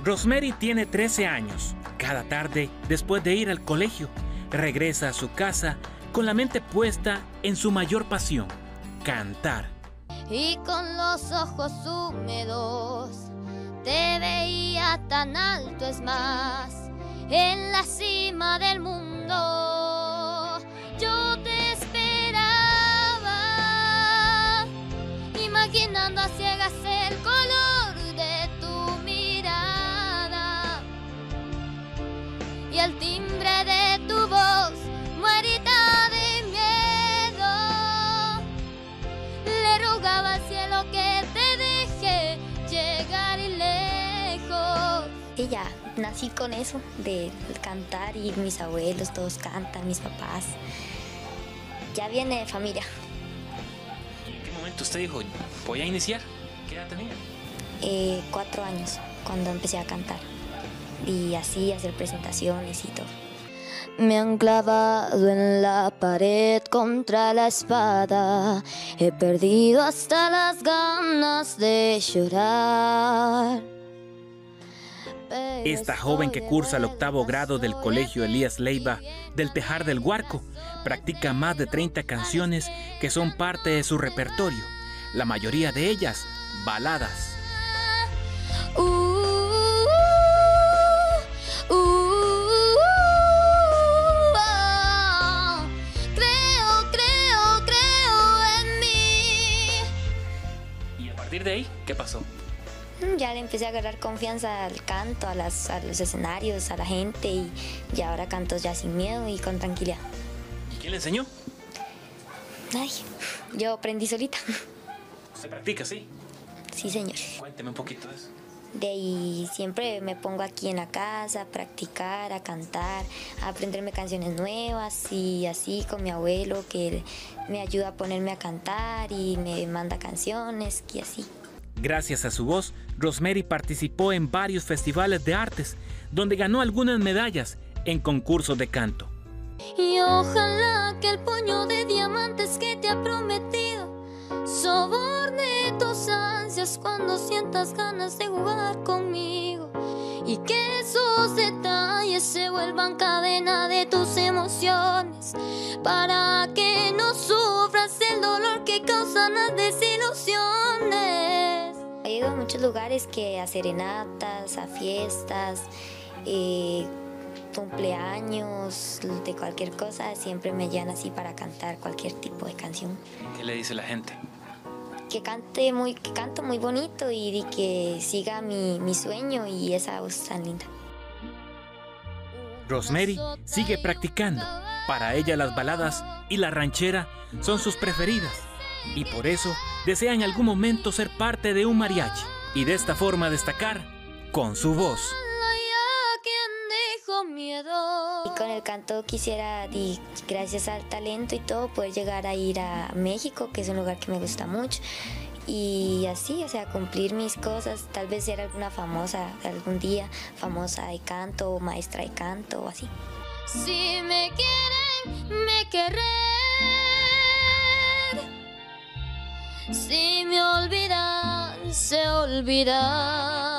Rosemary tiene 13 años. Cada tarde, después de ir al colegio, regresa a su casa con la mente puesta en su mayor pasión, cantar. Y con los ojos húmedos te veía tan alto, es más, en la cima del mundo. Yo te esperaba, imaginando a ciegas el color de tu mirada y el timbre de tu voz, muerta de miedo. Le rogaba al cielo que te deje llegar lejos. Y ya, nací con eso de cantar y mis abuelos todos cantan, mis papás. Ya viene de familia. ¿Y en qué momento usted dijo, voy a iniciar? ¿Qué edad tenía? 4 años, cuando empecé a cantar. Y así, hacer presentaciones y todo. Me han clavado en la pared contra la espada. He perdido hasta las ganas de llorar. Esta joven que cursa el 8º grado del Colegio Elías Leiva del Tejar del Guarco practica más de 30 canciones que son parte de su repertorio, la mayoría de ellas baladas. Creo en mí. ¿Y a partir de ahí qué pasó? Ya le empecé a agarrar confianza al canto, a los escenarios, a la gente y ahora canto ya sin miedo y con tranquilidad. ¿Y quién le enseñó? Ay, yo aprendí solita. ¿Se practica, sí? Sí, señor. Cuénteme un poquito de eso. De ahí siempre me pongo aquí en la casa a practicar, a cantar, a aprenderme canciones nuevas y así con mi abuelo que me ayuda a ponerme a cantar y me manda canciones y así. Gracias a su voz, Rosemary participó en varios festivales de artes, donde ganó algunas medallas en concursos de canto. Y ojalá que el puño de diamantes que te ha prometido soborne tus ansias cuando sientas ganas de jugar conmigo, y que esos detalles se vuelvan cadena de tus emociones para que no sufras el dolor que causan las desilusiones. He ido a muchos lugares a serenatas, a fiestas, cumpleaños, de cualquier cosa, siempre me llaman así para cantar cualquier tipo de canción. ¿Qué le dice la gente? Que canto muy bonito y que siga mi sueño y esa voz tan linda. Rosemary sigue practicando. Para ella las baladas y la ranchera son sus preferidas y por eso desea en algún momento ser parte de un mariachi y de esta forma destacar con su voz. Y con el canto quisiera, gracias al talento y todo, poder llegar a ir a México, que es un lugar que me gusta mucho. Y así, o sea, cumplir mis cosas, tal vez ser alguna famosa, algún día famosa de canto, o maestra de canto o así. Si me quieren, me querré. Si me olvidan, se olvidan.